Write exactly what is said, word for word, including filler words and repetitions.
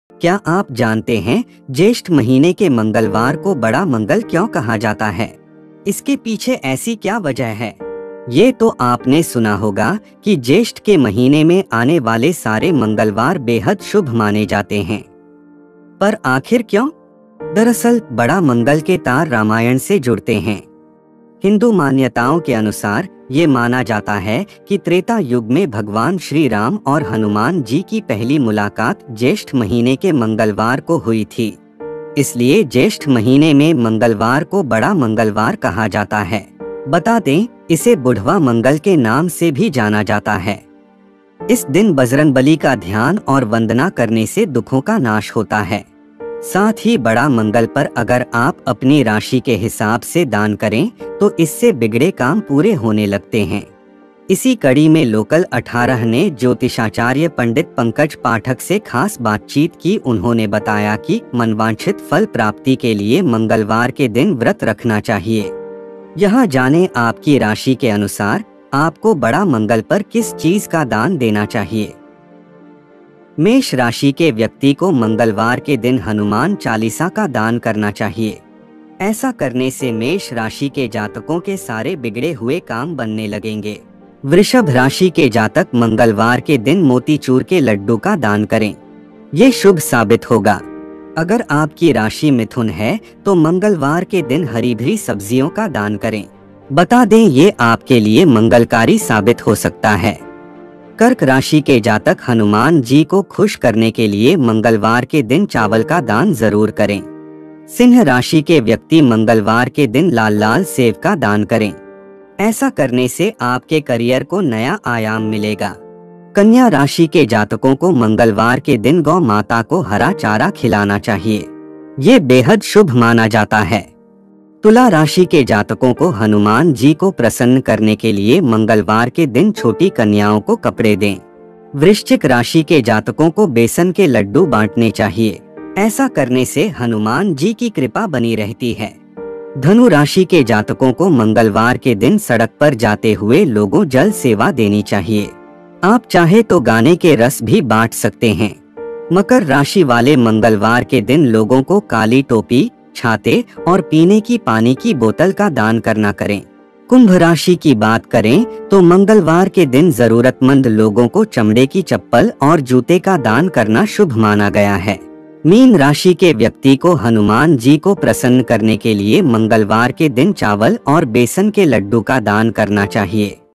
क्या आप जानते हैं ज्येष्ठ महीने के मंगलवार को बड़ा मंगल क्यों कहा जाता है? इसके पीछे ऐसी क्या वजह है? ये तो आपने सुना होगा कि ज्येष्ठ के महीने में आने वाले सारे मंगलवार बेहद शुभ माने जाते हैं। पर आखिर क्यों? दरअसल बड़ा मंगल के तार रामायण से जुड़ते हैं। हिंदू मान्यताओं के अनुसार ये माना जाता है कि त्रेता युग में भगवान श्री राम और हनुमान जी की पहली मुलाकात ज्येष्ठ महीने के मंगलवार को हुई थी। इसलिए ज्येष्ठ महीने में मंगलवार को बड़ा मंगलवार कहा जाता है। बता दें, इसे बुढ़वा मंगल के नाम से भी जाना जाता है। इस दिन बजरंगबली का ध्यान और वंदना करने से दुखों का नाश होता है। साथ ही बड़ा मंगल पर अगर आप अपनी राशि के हिसाब से दान करें तो इससे बिगड़े काम पूरे होने लगते हैं। इसी कड़ी में लोकल अठारह ने ज्योतिषाचार्य पंडित पंकज पाठक से खास बातचीत की। उन्होंने बताया कि मनवांछित फल प्राप्ति के लिए मंगलवार के दिन व्रत रखना चाहिए। यहाँ जाने आपकी राशि के अनुसार आपको बड़ा मंगल पर किस चीज का दान देना चाहिए। मेष राशि के व्यक्ति को मंगलवार के दिन हनुमान चालीसा का दान करना चाहिए। ऐसा करने से मेष राशि के जातकों के सारे बिगड़े हुए काम बनने लगेंगे। वृषभ राशि के जातक मंगलवार के दिन मोतीचूर के लड्डू का दान करें, ये शुभ साबित होगा। अगर आपकी राशि मिथुन है तो मंगलवार के दिन हरी भरी सब्जियों का दान करें। बता दें, ये आपके लिए मंगलकारी साबित हो सकता है। कर्क राशि के जातक हनुमान जी को खुश करने के लिए मंगलवार के दिन चावल का दान जरूर करें। सिंह राशि के व्यक्ति मंगलवार के दिन लाल लाल सेब का दान करें। ऐसा करने से आपके करियर को नया आयाम मिलेगा। कन्या राशि के जातकों को मंगलवार के दिन गौ माता को हरा चारा खिलाना चाहिए, ये बेहद शुभ माना जाता है। तुला राशि के जातकों को हनुमान जी को प्रसन्न करने के लिए मंगलवार के दिन छोटी कन्याओं को कपड़े दें। वृश्चिक राशि के जातकों को बेसन के लड्डू बांटने चाहिए। ऐसा करने से हनुमान जी की कृपा बनी रहती है। धनु राशि के जातकों को मंगलवार के दिन सड़क पर जाते हुए लोगों जल सेवा देनी चाहिए। आप चाहे तो गाने के रस भी बांट सकते हैं। मकर राशि वाले मंगलवार के दिन लोगों को काली टोपी, छाते और पीने की पानी की बोतल का दान करना करें। कुंभ राशि की बात करें तो मंगलवार के दिन जरूरतमंद लोगों को चमड़े की चप्पल और जूते का दान करना शुभ माना गया है। मीन राशि के व्यक्ति को हनुमान जी को प्रसन्न करने के लिए मंगलवार के दिन चावल और बेसन के लड्डू का दान करना चाहिए।